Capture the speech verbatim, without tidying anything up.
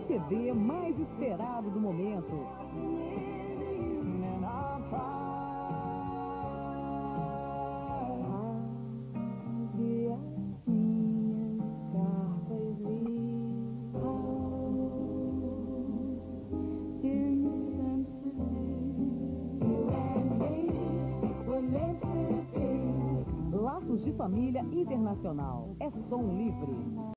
C D mais esperado do momento. Laços de Família Internacional. É som livre.